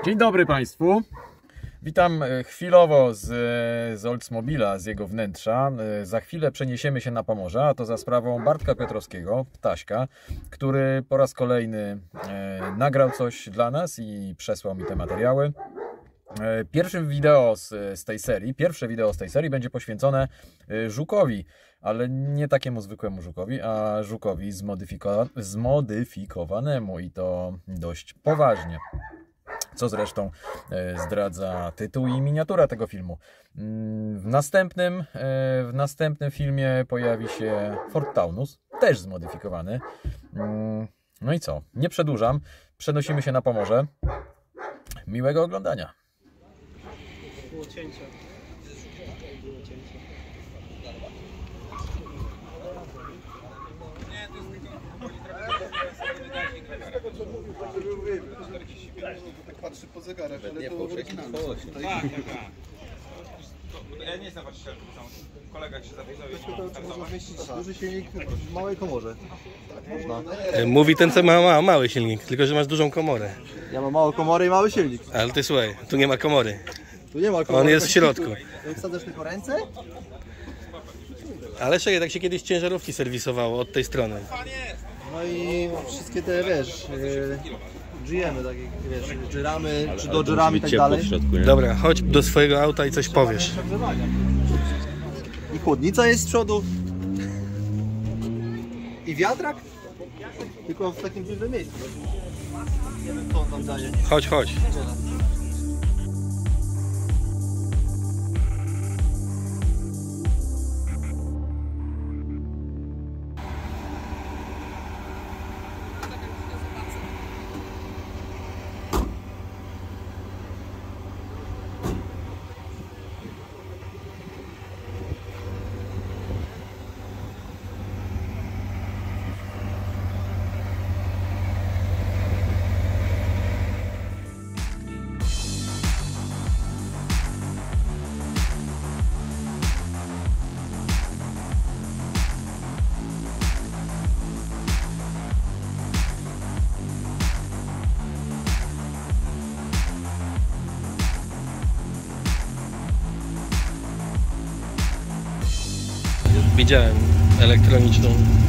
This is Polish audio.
Dzień dobry Państwu. Witam chwilowo z Oldsmobila, z jego wnętrza. Za chwilę przeniesiemy się na Pomorze, a to za sprawą Bartka Piotrowskiego, Ptaśka, który po raz kolejny nagrał coś dla nas i przesłał mi te materiały. Pierwsze wideo z tej serii będzie poświęcone żukowi, ale nie takiemu zwykłemu żukowi, a żukowi zmodyfikowanemu i to dość poważnie. Co zresztą zdradza tytuł i miniatura tego filmu. W następnym filmie pojawi się Ford Taunus, też zmodyfikowany. No i co? Nie przedłużam. Przenosimy się na Pomorze. Miłego oglądania. Było cięcie. Tak patrzy po zegarach, ale to oryginalne. Tak. Ja nie jestem właścicielem, kolega się zapisał i Można zmieścić duży silnik w małej komorze. Tak można. Mówi ten, co ma mały silnik, tylko że masz dużą komorę. Ja mam małą komorę i mały silnik. Ale ty słuchaj, tu nie ma komory. Tu nie ma komory. On jest w środku. Jak wsadzasz tylko ręce? Ale czekaj, tak się kiedyś ciężarówki serwisowało od tej strony. No i wszystkie te, wiesz, GM-y takie, wiesz, Jeramy, czy Dodgerami i tak dalej. Dobra, chodź do swojego auta i coś powiesz. I chłodnica jest z przodu. I wiatrak. Tylko w takim dużym miejscu. Nie wiem, co on tam daje. Chodź. Widziałem elektroniczną